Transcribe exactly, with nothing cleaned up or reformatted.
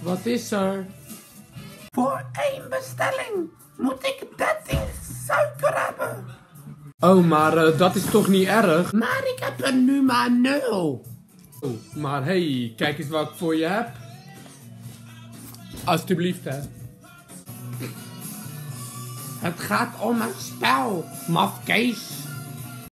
Wat is er? Voor één bestelling moet ik dertien suiker hebben. Oh, maar uh, dat is toch niet erg? Maar ik heb er nu maar nul. Oh, maar hey, kijk eens wat ik voor je heb. Alsjeblieft, hè. Het gaat om een spel, mafkees.